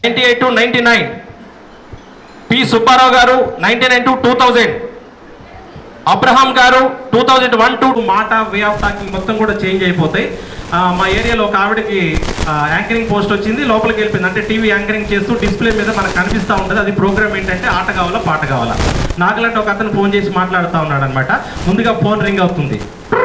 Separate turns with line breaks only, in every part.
98 to 99, P. Subbarao garu 99 to 2000, Abraham గారు 2001 to మాట way of talking మొత్తం కూడా చేంజ్ అయిపోతాయి. మా ఏరియాలో ఒక ఆవిడకి యాంకరింగ్ పోస్ట్ వచ్చింది, లోపలికి వెళ్ళిపోయింది. అంటే టీవీ యాంకరింగ్ చేస్తూ డిస్ప్లే మీద మనకు కనిపిస్తూ ఉంటుంది. అది ప్రోగ్రామ్ ఏంటంటే ఆట కావాలా పాట కావాలా. నాకులంటే ఒక అతను ఫోన్ చేసి మాట్లాడుతూ ఉన్నాడు అనమాట. ముందుగా ఫోన్ రింగ్ అవుతుంది.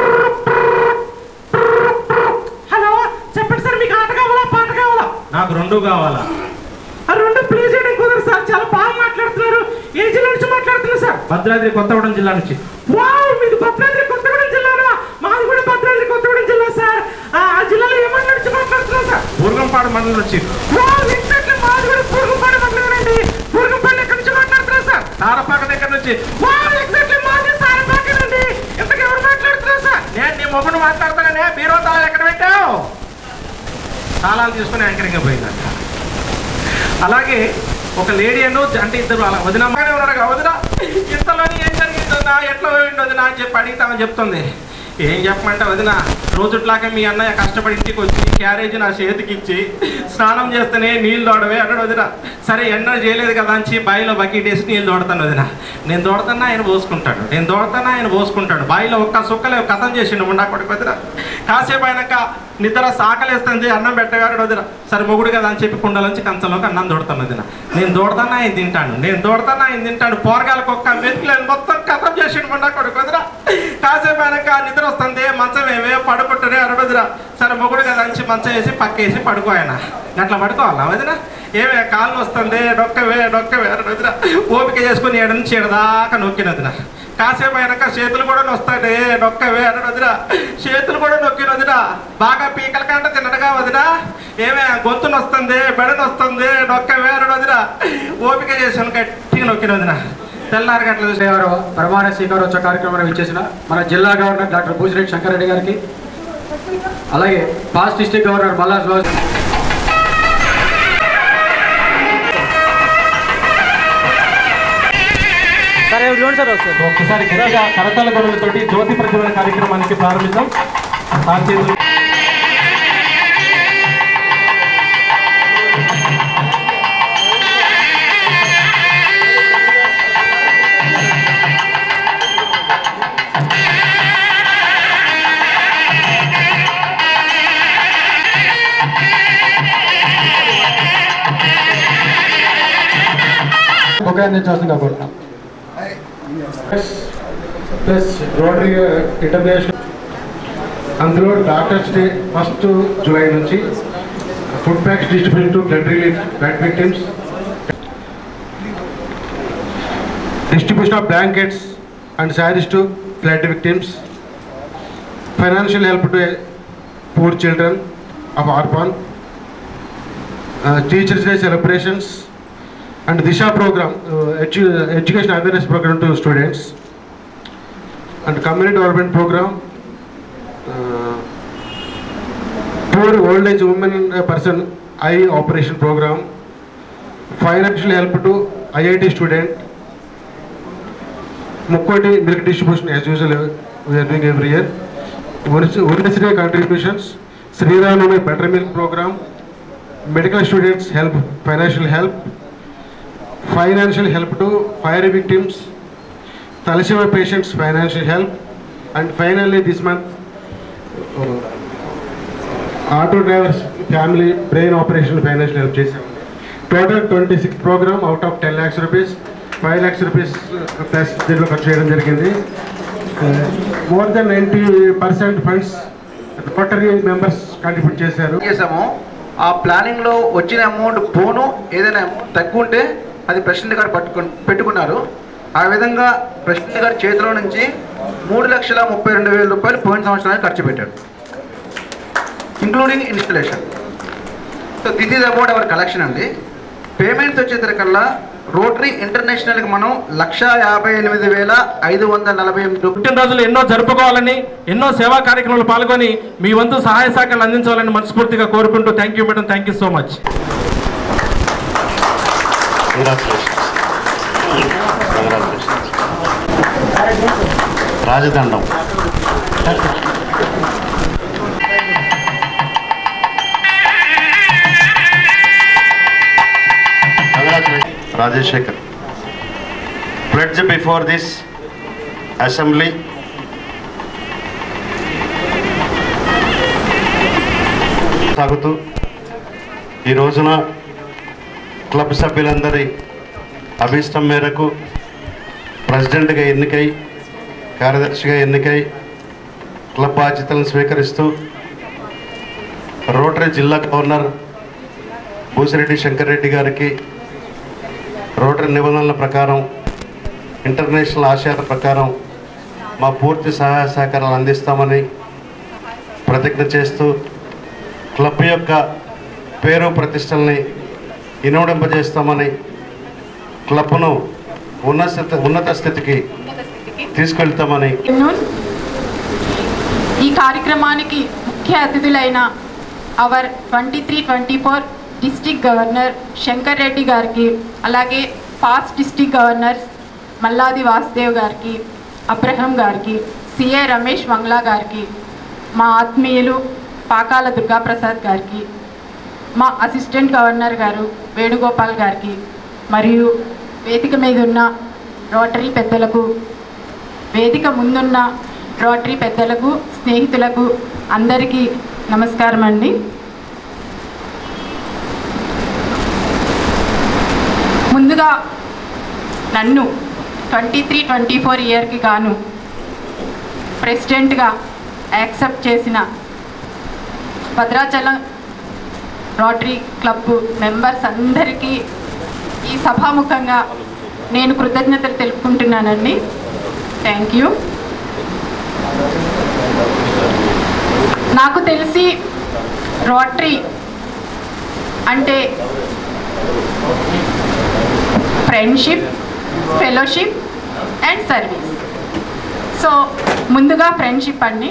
హలో చెప్పండి సార్, మీకు ఆట కావాలా పాట కావాలా? నాకు రెండు కావాలా. రెండు ప్లే చేయడం కుదరదు సార్, చాలా బాగా మాట్లాడుతున్నారు. ఏ జిల్లా నుంచి మాట్లాడుతున్నారు సార్? భద్రాద్రి కొత్తగూడెం జిల్లా నుంచి. వావ్, మీది భద్రాద్రి కొత్తగూడెం జిల్లానా? మాది కూడా భద్రాద్రి కొత్తగూడెం జిల్లా సార్. ఆ జిల్లాలో ఏ మండలం నుంచి మాట్లాడుతున్నారు సార్? బూర్గంపాడు మండలం నుంచి. వావ్, ఎగ్జాక్ట్లీ మాది కూడా బూర్గంపాడు మండలం అండి. బూర్గంపాడు ఎక్కడి నుంచి మాట్లాడుతున్నారు సార్? సారపాక దగ్గర నుంచి. వావ్, ఎగ్జాక్ట్లీ మాది సారపాకనండి. ఇంతకు ఎవరు మాట్లాడుతున్నారు సార్? నేను నీ మొగుడు మాట్లాడుతానే. బీరో తాళాలు ఎక్కడ పెట్టావు? తాళాలు తీసుకుని యాంకరింగ్ పోయిందంట. అలాగే ఒక లేడీ అంటే ఇద్దరు అలా వదినమ్మగానే ఉన్నాడు. వదిన ఇంతలోని ఏం జరిగిందన్నా, ఎట్లా పోయింది వదిన అని చెప్పి అడిగితామని చెప్తుంది. ఏం చెప్పమంటే వదిన, రోజుట్లాగా మీ అన్నయ్య కష్టపడి ఇంటికి వచ్చి క్యారేజ్ నా చేతికి ఇచ్చి స్నానం చేస్తేనే నీళ్ళు తోడవే అన్నాడు వదిన. సరే ఎన్నో చేయలేదు కదా అని బావిలో బకెట్ వేసి నీళ్ళు తోడతాను వదిన. నేను తోడతానా ఆయన పోసుకుంటాడు, నేను తోడతానా ఆయన పోసుకుంటాడు. బావిలో ఒక్క సుక్కలే కథం చేసిండు ముండా కొడుకు వదిన. కాసేపు అయినాక నిద్ర సాకలేస్తుంది, అన్నం పెట్టగాడు వదిన. సరే మొగుడు కదా అని చెప్పి కుండలోంచి కంచంలోకి అన్నం తోడతాను వదిన. నేను తోడతానా ఆయన తింటాను, నేను తోడతానా ఆయన తింటాడు. పోరగాలకు ఒక్క మెతుకులేదు, మొత్తం కథం చేసిండు ముండా కొడుకు వదిన. కాసేపు అయినాక నిద్ర వస్తుంది, మంచం ఏమే పడుకుంటారే అరవదురా. సరే మొగుడు కదా అని మంచం వేసి పక్కేసి పడుకో ఆయన. అట్లా పడుకోవాలా వదిన? ఏమే కాళ్ళు వస్తుంది, డొక్కవే అరవదురా. ఓపిక చేసుకుని 7 నుంచి 7 దాకా నొక్కినదిన. కాసేపు అయినాక చేతులు కూడా నొస్తాడే, నొక్కవే అరవదురా. చేతులు కూడా నొక్కినదిరా. బాగా పీకల కంట తిన్నట్టుగా వదినా. ఏమే గొంతు నొస్తుంది, బెడ నొస్తుంది, నొక్కవే అరవదురా. ఓపిక చేసాను, గట్టిగా నొక్కినదిన. తెల్లారి గంటలు
చూసేవారు ప్రమాణ స్వీకారోత్సవ కార్యక్రమాన్ని ఇచ్చేసిన మన జిల్లా గవర్నర్ డాక్టర్ బూసిరెడ్డి శంకరెడ్డి గారికి, అలాగే పాస్ట్ డిస్ట్రిక్ట్ గవర్నర్ మల్లా సుభాష్
ఒకసారి గట్టిగా కరతాళ గొడవలతోటి జ్యోతి ప్రజ్వలన కార్యక్రమానికి ప్రారంభిద్దాం.
అందించాల్సిందిగా కోరుతున్నాం. ప్లస్ రోటరీ ఇంటర్నేషనల్ అందులో డాక్టర్స్ డే 1 జూలై నుంచి food packs distribution to blood relief blood victims, distribution of blankets and sarees to flood victims, financial help to poor children of orphan, Teachers Day celebrations and Disha program, education awareness program to students, and community development program, poor old age women person eye operation program, financial help to IIT student, Mukkoti milk distribution as usual we are doing every year, Unnecessary contributions, Sri Ramnavami buttermilk program, medical students help, financial help to fire victims, thalassemia patients financial help, and finally this month auto drivers family brain operation financial help chesam. Total 26 program out of 10 lakhs rupees, 5 lakhs rupees plus దీంట్లో ఖర్చు చేయడం జరిగింది. More than 90% funds Rotary members contribute చేశారు.
ఆ ప్లానింగ్లో వచ్చిన amount పోను ఏదైనా తగ్గుంటే అది ప్రెసిడెంట్ గారు పెట్టుకున్నారు. ఆ విధంగా ప్రెసిడెంట్ గారి చేతిలో నుంచి 3,32,000 రూపాయలు పోయిన సంవత్సరానికి ఖర్చు పెట్టారు, including installation. So this is about our collection అండి. పేమెంట్స్ వచ్చేసరికల్లా రోటరీ ఇంటర్నేషనల్కి మనం 1,58,548
పుట్టినరోజులు ఎన్నో జరుపుకోవాలని, ఎన్నో సేవా కార్యక్రమాలు పాల్గొని మీ వంతు సహాయ సహకారాలు అందించాలని మనస్ఫూర్తిగా కోరుకుంటూ thank you madam, thank you so much.
రాజదండం Rajeshekar. Pledge before this assembly. సాగుతూ ఈ రోజున క్లబ్ సభ్యులందరి అభిష్టం మేరకు ప్రెసిడెంట్గా ఎన్నికై కార్యదర్శిగా ఎన్నికై క్లబ్ బాధ్యతలను స్వీకరిస్తూ రోటరీ జిల్లా గవర్నర్ బూసిరెడ్డి శంకర్ రెడ్డి గారికి రోటరీ నిబంధనల ప్రకారం ఇంటర్నేషనల్ ఆశయాల ప్రకారం మా పూర్తి సహాయ సహకారాలు అందిస్తామని ప్రతిజ్ఞ చేస్తూ క్లబ్ యొక్క పేరు ప్రతిష్టల్ని ఇనుమడింపజేస్తామని క్లబ్ను ఉన్నత స్థితికి తీసుకెళ్తామని.
ఈ కార్యక్రమానికి ముఖ్య అతిథులైన our 23-24 district governor Shankar Reddy గారికి, అలాగే past district governors Malladi Vasudev గారికి, అబ్రహం గారికి, సిఏ రమేష్ మంగ్లా గారికి, మా ఆత్మీయులు పాకాల దుర్గాప్రసాద్ గారికి, మా అసిస్టెంట్ గవర్నర్ గారు వేణుగోపాల్ గారికి, మరియు వేదిక మీద ఉన్న రోటరీ పెద్దలకు, వేదిక ముందున్న రోటరీ పెద్దలకు, స్నేహితులకు అందరికీ నమస్కారం అండి. ముందుగా నన్ను 23-24 ఇయర్కి గాను ప్రెసిడెంట్గా యాక్సెప్ట్ చేసిన భద్రాచలం రోటరీ క్లబ్ మెంబర్స్ అందరికీ ఈ సభాముఖంగా నేను కృతజ్ఞతలు తెలుపుకుంటున్నానండి. Thank you. నాకు తెలిసి రోటరీ అంటే friendship, fellowship and service. So ముందుగా ఫ్రెండ్షిప్ అండి.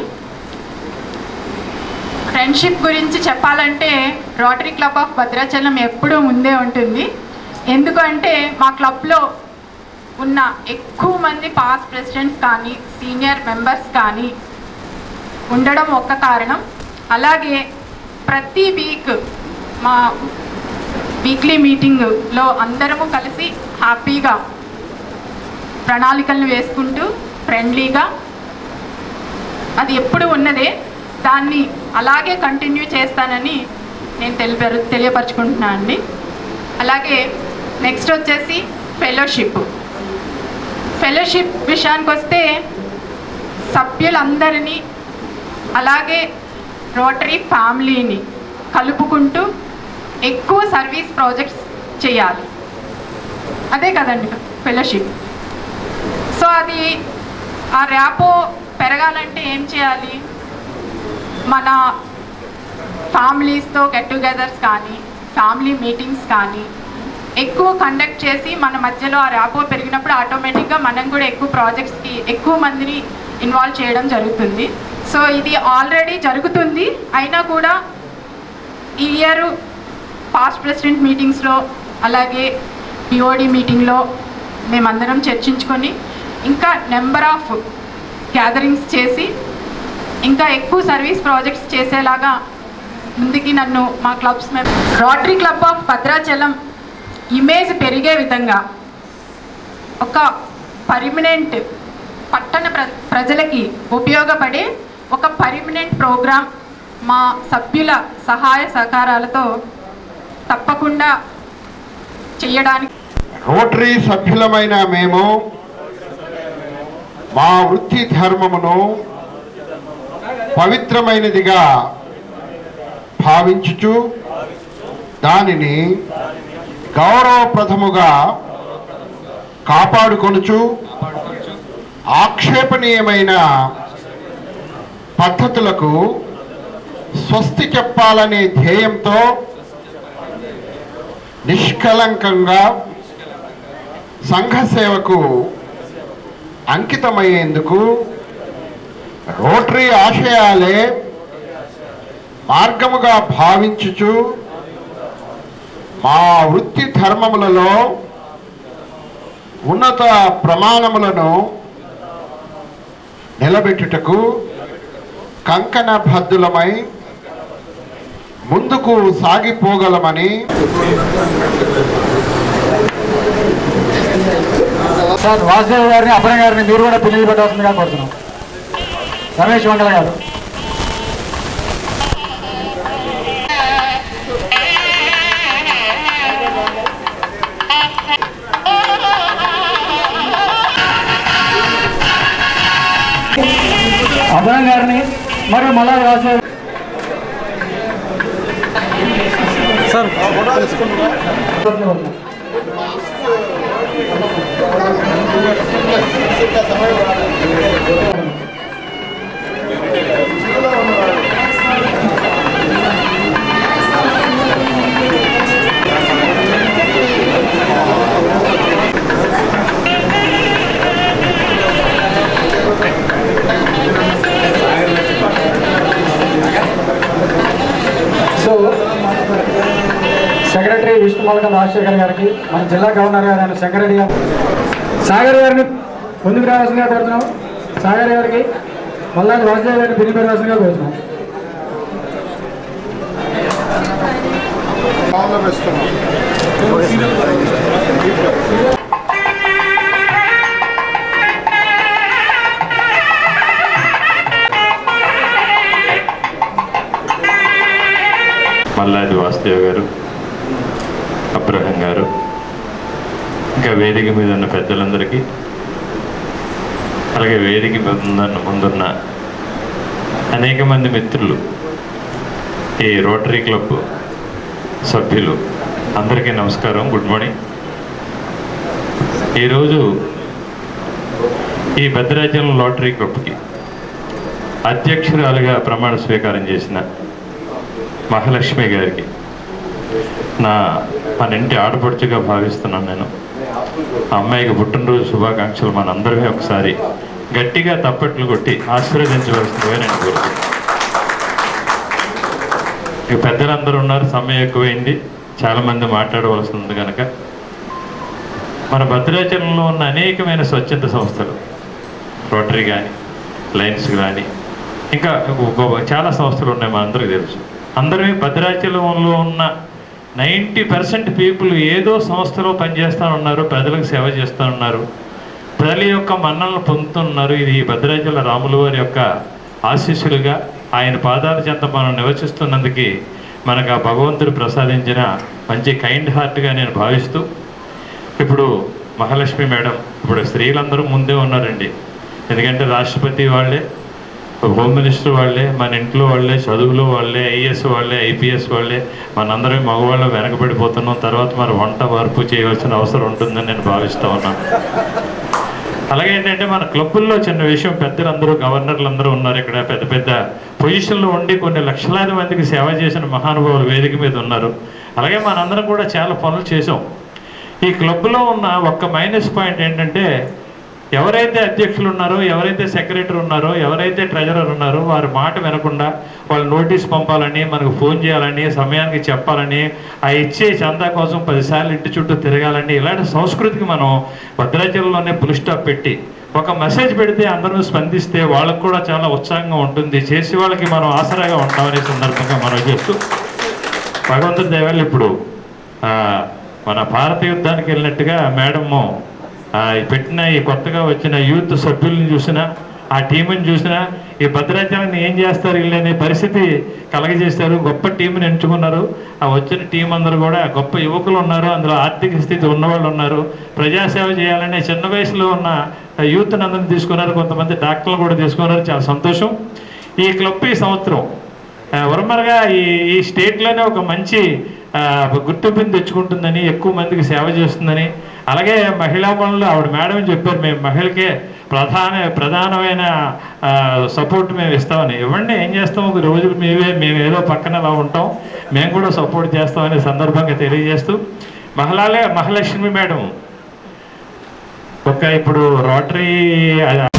ఫ్రెండ్షిప్ గురించి చెప్పాలంటే రోటరీ క్లబ్ ఆఫ్ భద్రాచలం ఎప్పుడూ ముందే ఉంటుంది. ఎందుకంటే మా క్లబ్లో ఉన్న ఎక్కువ మంది పాస్ట్ ప్రెసిడెంట్స్ కానీ సీనియర్ మెంబర్స్ కానీ ఉండడం ఒక్క కారణం. అలాగే ప్రతి వీక్ మా వీక్లీ మీటింగ్లో అందరము కలిసి హ్యాపీగా ప్రణాళికలను వేసుకుంటూ ఫ్రెండ్లీగా, అది ఎప్పుడు ఉన్నదే, దాన్ని అలాగే కంటిన్యూ చేస్తానని నేను తెలియపరచుకుంటున్నాను అండి. అలాగే నెక్స్ట్ వచ్చేసి ఫెలోషిప్ విషయానికి వస్తే సభ్యులందరినీ అలాగే రోటరీ ఫ్యామిలీని కలుపుకుంటూ ఎక్కువ సర్వీస్ ప్రాజెక్ట్స్ చేయాలి. అదే కదండి ఫెలోషిప్. సో అది ఆ ర్యాపో పెరగాలంటే ఏం చేయాలి? మన ఫ్యామిలీస్తో గెట్ టుగెదర్స్ కానీ ఫ్యామిలీ మీటింగ్స్ కానీ ఎక్కువ కండక్ట్ చేసి మన మధ్యలో ఆ ర్యాపో పెరిగినప్పుడు ఆటోమేటిక్గా మనం కూడా ఎక్కువ ప్రాజెక్ట్స్కి ఎక్కువ మందిని ఇన్వాల్వ్ చేయడం జరుగుతుంది. సో ఇది ఆల్రెడీ జరుగుతుంది. అయినా కూడా ఈ ఇయర్ పాస్ట్ ప్రెసిడెంట్ మీటింగ్స్లో అలాగే పిఓడి మీటింగ్లో మేమందరం చర్చించుకొని ఇంకా నెంబర్ ఆఫ్ గ్యాదరింగ్స్ చేసి ఇంకా ఎక్కువ సర్వీస్ ప్రాజెక్ట్స్ చేసేలాగా ముందుకి నన్ను మా clubs Rotary club of Bhadrachalam image పెరిగే విధంగా ఒక పర్మనెంట్ పట్టణ ప్రజలకి ఉపయోగపడే ఒక పర్మనెంట్ ప్రోగ్రాం మా సభ్యుల సహాయ సహకారాలతో తప్పకుండా చేయడానికి.
రోటరీ సభ్యులమైన మేము మా వృత్తి ధర్మమును పవిత్రమైనదిగా భావించుచు దానిని గౌరవప్రదముగా కాపాడుకొనుచు ఆక్షేపణీయమైన పద్ధతులకు స్వస్తి చెప్పాలనే ధ్యేయంతో నిష్కలంకంగా సంఘ సేవకు అంకితమయ్యేందుకు రోటరీ ఆశయాలే మార్గముగా భావించుచు మా వృత్తి ధర్మములలో ఉన్నత ప్రమాణములను నిలబెట్టుటకు కంకణబద్ధులమై ముందుకు సాగిపోగలమని
సార్ వాసుదేవ్ గారిని అభయ గారిని మీరు కూడా పిల్లలు పెట్టాల్సిందిగా కోరుతున్నాం. రమేష్ మంగళ గారు. అభయ గారిని మరియు మళ్ళా వాసుదేవ్ సార్ సెక్రటరీ విష్ణుమల్క రాజశేఖర్ గారికి, మన జిల్లా గవర్నర్ గారు శంకరెడ్డి గారు, సాగర్ గారిని ముందుకు రావాల్సిందిగా కోరుతున్నాం. సాగర్ గారికి మళ్ళా వాసుదేవ్ గారిని పిలిపి రావాల్సిందిగా కోరుతున్నాం.
మల్లాది వాసుదేవ్ గారు, అబ్రహం గారు, ఇంకా వేదిక మీద ఉన్న పెద్దలందరికీ, అలాగే వేదిక ముందున్న అనేక మంది మిత్రులు, ఈ రోటరీ క్లబ్ సభ్యులు అందరికీ నమస్కారం, గుడ్ మార్నింగ్. ఈరోజు ఈ భద్రాచలం లాటరీ క్లబ్కి అధ్యక్షురాలుగా ప్రమాణ స్వీకారం చేసిన మహాలక్ష్మి గారికి మన ఇంటి ఆడపడుచుగా భావిస్తున్నాను నేను. ఆ అమ్మాయికి పుట్టినరోజు శుభాకాంక్షలు మనందరికీ ఒకసారి గట్టిగా తప్పట్లు కొట్టి ఆశీర్వదించవలసిందిగా నేను కోరుతున్నాను. ఇక పెద్దలందరూ ఉన్నారు, సమయం ఎక్కువైంది, చాలామంది మాట్లాడవలసి ఉంది కనుక మన భద్రాచలంలో ఉన్న అనేకమైన స్వచ్ఛంద సంస్థలు, రోటరీ కానీ, లయన్స్ కానీ, ఇంకా చాలా సంస్థలు ఉన్నాయి, మనందరికీ తెలుసు. అందరికీ భద్రాచలంలో ఉన్న 90% పీపుల్ ఏదో సంస్థలో పనిచేస్తూ ఉన్నారు, ప్రజలకు సేవ చేస్తూ ఉన్నారు, ప్రజల యొక్క మన్నలను పొందుతున్నారు. ఇది భద్రాచల రాముల వారి యొక్క ఆశీస్సులుగా ఆయన పాదాల చెంత మనం నివసిస్తున్నందుకు మనకు ఆ భగవంతుడు ప్రసాదించిన మంచి కైండ్ హార్ట్గా నేను భావిస్తూ, ఇప్పుడు మహాలక్ష్మి మేడం, ఇప్పుడు స్త్రీలందరూ ముందే ఉన్నారండి. ఎందుకంటే రాష్ట్రపతి వాళ్ళే, హోమ్ మినిస్టర్ వాళ్ళే, మన ఇంట్లో వాళ్ళే, చదువులో వాళ్ళే, ఐఏఎస్ వాళ్ళే, ఐపీఎస్ వాళ్ళే, మనందరం మగవాళ్ళం వెనకబడిపోతున్నాం. తర్వాత మరి వంట వార్పు చేయవలసిన అవసరం ఉంటుందని నేను భావిస్తూ ఉన్నాను. అలాగే ఏంటంటే మన క్లబ్బుల్లో చిన్న విషయం, పెద్దలందరూ, గవర్నర్లు అందరూ ఉన్నారు ఇక్కడ, పెద్ద పెద్ద పొజిషన్లో ఉండి కొన్ని లక్షలాది మందికి సేవ చేసిన మహానుభావులు వేదిక మీద ఉన్నారు. అలాగే మనందరం కూడా చాలా పనులు చేసాం. ఈ క్లబ్లో ఉన్న ఒక్క మైనస్ పాయింట్ ఏంటంటే, ఎవరైతే అధ్యక్షులు ఉన్నారో, ఎవరైతే సెక్రటరీ ఉన్నారో, ఎవరైతే ట్రెజరర్ ఉన్నారో వారి మాట వినకుండా వాళ్ళు నోటీస్ పంపాలని, మనకు ఫోన్ చేయాలని, సమయానికి చెప్పాలని, ఆ ఇచ్చే చందా కోసం 10 సార్లు ఇంటి చుట్టూ తిరగాలని, ఇలాంటి సంస్కృతికి మనం భద్రాచలంలోనే ఫుల్ స్టాప్ పెట్టి ఒక మెసేజ్ పెడితే అందరూ స్పందిస్తే వాళ్ళకు కూడా చాలా ఉత్సాహంగా ఉంటుంది, చేసే వాళ్ళకి మనం ఆసరాగా ఉంటామనే సందర్భంగా మనం చేస్తూ, భగవంతుడి దయవల్ల ఇప్పుడు మన భారత యుద్ధానికి వెళ్ళినట్టుగా మేడము పెట్టిన ఈ కొత్తగా వచ్చిన యూత్ సభ్యులను చూసినా, ఆ టీంని చూసినా, ఈ భద్రాచలాన్ని ఏం చేస్తారు వీళ్ళనే పరిస్థితి కలగజేస్తారు. గొప్ప టీంని ఎంచుకున్నారు. ఆ వచ్చిన టీం అందరూ కూడా గొప్ప యువకులు ఉన్నారు, అందులో ఆర్థిక స్థితి ఉన్నవాళ్ళు ఉన్నారు, ప్రజాసేవ చేయాలనే చిన్న వయసులో ఉన్న యూత్ని అందరిని తీసుకున్నారు, కొంతమంది డాక్టర్లు కూడా తీసుకున్నారు. చాలా సంతోషం. ఈ క్లబ్ ఈ సంవత్సరం వరమరగా ఈ స్టేట్లోనే ఒక మంచి గుర్తింపుని తెచ్చుకుంటుందని, ఎక్కువ మందికి సేవ చేస్తుందని, అలాగే మహిళా పనులు ఆవిడ మేడం చెప్పారు, మేము మహిళకే ప్రధానమైన సపోర్ట్ మేము ఇస్తామని. ఇవ్వండి, ఏం చేస్తాం, ఒక రోజులు మేము ఏదో పక్కన అలా ఉంటాం, మేము కూడా సపోర్ట్ చేస్తామనే సందర్భంగా తెలియజేస్తూ, మహాలక్ష్మి మేడం ఇప్పుడు రోటరీ